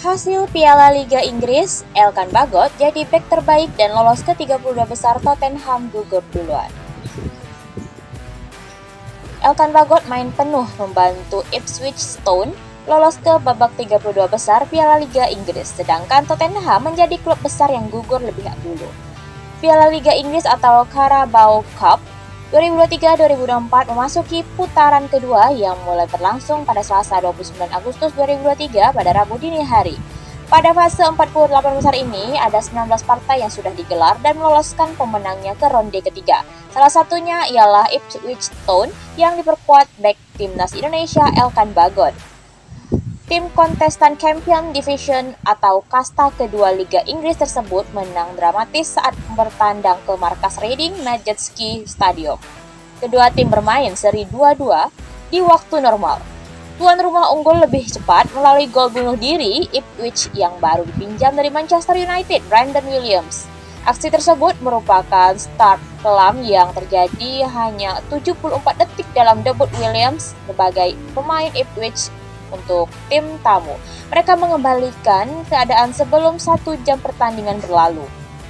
Hasil Piala Liga Inggris, Elkan Bagot jadi bek terbaik dan lolos ke 32 besar. Tottenham gugur duluan. Elkan Bagot main penuh membantu Ipswich Town lolos ke babak 32 besar Piala Liga Inggris, sedangkan Tottenham menjadi klub besar yang gugur lebih dulu. Piala Liga Inggris atau Carabao Cup 2023-2024 memasuki putaran kedua yang mulai berlangsung pada Selasa 29 Agustus 2023 pada Rabu dini hari. Pada fase 48 besar ini, ada 19 partai yang sudah digelar dan meloloskan pemenangnya ke ronde ketiga. Salah satunya ialah Ipswich Town yang diperkuat bek timnas Indonesia Elkan Bagot. Tim kontestan Champion Division atau kasta kedua Liga Inggris tersebut menang dramatis saat bertandang ke markas Reading Majestic Stadium. Kedua tim bermain seri 2-2 di waktu normal. Tuan rumah unggul lebih cepat melalui gol bunuh diri Ipswich yang baru dipinjam dari Manchester United, Brandon Williams. Aksi tersebut merupakan start kelam yang terjadi hanya 74 detik dalam debut Williams sebagai pemain Ipswich untuk tim tamu. Mereka mengembalikan keadaan sebelum 1 jam pertandingan berlalu.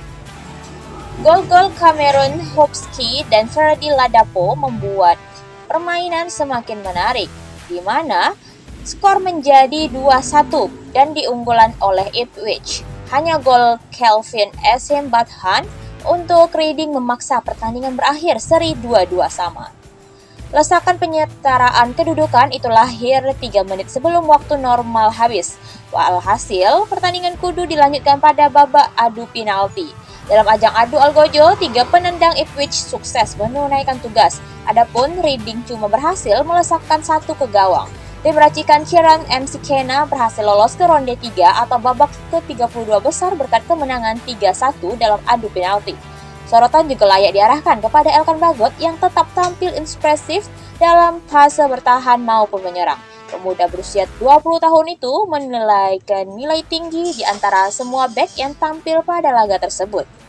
Gol-gol Cameron Hopsky dan Ferdi Ladapo membuat permainan semakin menarik, di mana skor menjadi 2-1 dan diunggulan oleh Ipswich. Hanya gol Kelvin Essien-Bathan untuk Reading memaksa pertandingan berakhir seri 2-2 sama. Lesakan penyetaraan kedudukan itu lahir 3 menit sebelum waktu normal habis. Walhasil, pertandingan kudu dilanjutkan pada babak adu penalti. Dalam ajang adu algojo, 3 penendang Ipswich sukses menunaikan tugas. Adapun Reading cuma berhasil melesakkan 1 ke gawang. Tim racikan Kieran McKenna berhasil lolos ke ronde 3 atau babak ke-32 besar berkat kemenangan 3-1 dalam adu penalti. Sorotan juga layak diarahkan kepada Elkan Bagot yang tetap tampil ekspresif dalam fase bertahan maupun menyerang. Pemuda berusia 20 tahun itu menilaikan nilai tinggi di antara semua bek yang tampil pada laga tersebut.